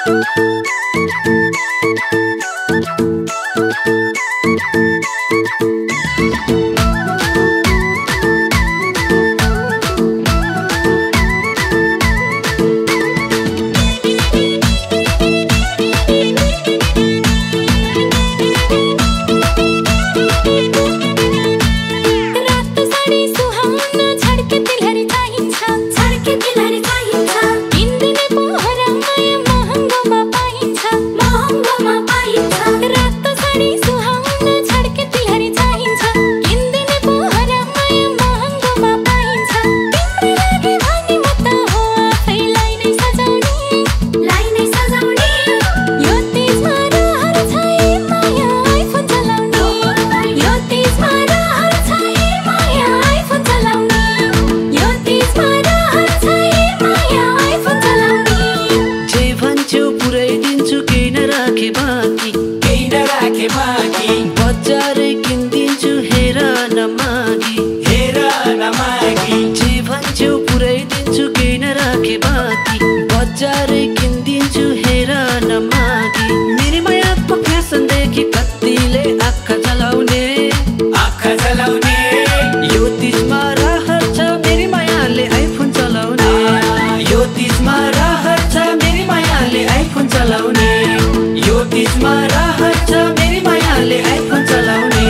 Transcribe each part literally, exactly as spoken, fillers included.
बजारै किनिदिन्छु हेर नमागी मेरी मायाको फ्यासन देखि कतिले आँखा जलाउने आँखा जलाउने यो तिजमा रहर छ मेरी मायाले आइफोन चलाउने यो तिजमा रहर छ मेरी मायाले आइफोन चलाउने यो तिजमा रहर छ मेरी मायाले आइफोन चलाउने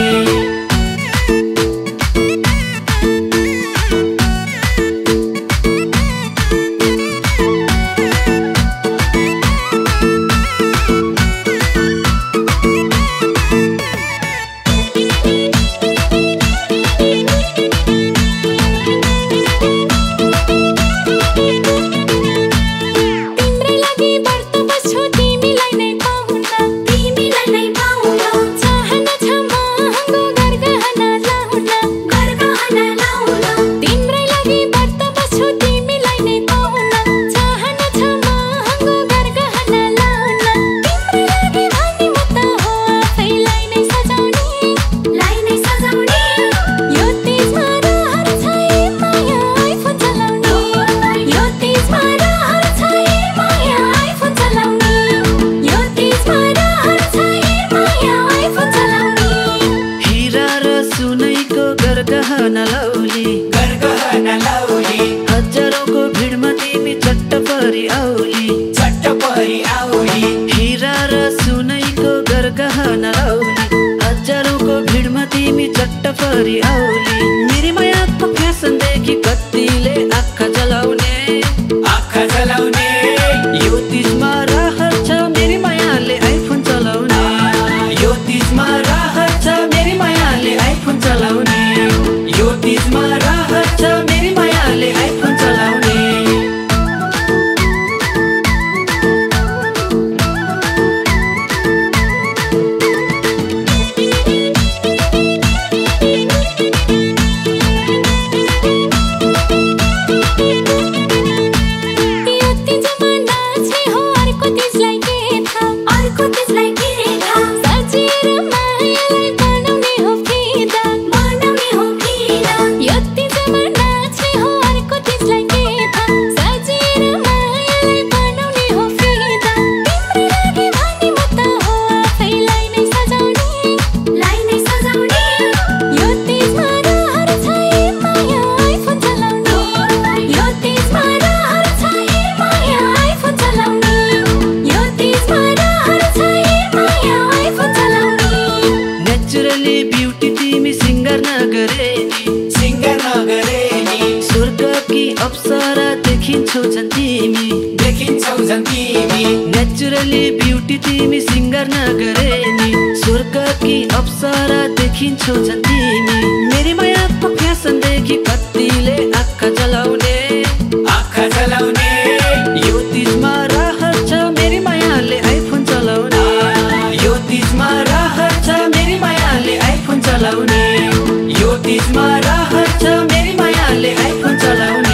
गरगहना लौली गरगहना लौली हजारौंको भिडमा तिमी चट्ट परी आउली चट्ट परी आउली हीरा र सुनैको गरगहना लौली हजारौंको भिडमा तिमी चट्ट परी आउली मेरी मायाको फ्यासन देखि कतिले आँखा जलाउने आँखा जलाउने यो तिजमा रहर छ मेरी मायाले आइफोन चलाउने यो तिजमा रहर छ मेरी मायाले आइफोन चलाउने यो तिजमा रहर छ मेरी मायाले आइफोन चलाउने ब्यूटी तिमी सिंगर नगरेनी सिंगर नगरेनी स्वर्गकी अप्सरा देखिन्छौ झन् तिमी देखिन्छौ झन् तिमी नेचुरली ब्यूटी तिमी सिंगर नगरेनी स्वर्गकी अप्सरा देखिन्छौ झन् तिमी मेरी मायाको फ्यासन देखि कतिले आँखा जलाउने आँखा जलाउने यो तिजमा रहर छ मेरी मायाले आइफोन चलाउने यो तिजमा रहर छ मेरी मायाले आइफोन चलाउने यो तिजमा रहर छ मेरी मायाले आइफोन चलाउने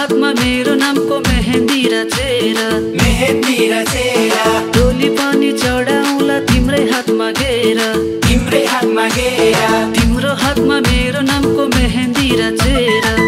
हातमा मेरो नामको मेहेन्दी रचेर मेहेन्दी रचेर डोली पनि चढाउला तिम्रै हातमा गेर तिम्रै हातमा गेर तिम्रो हातमा मेरो नामको मेहेन्दी रचेर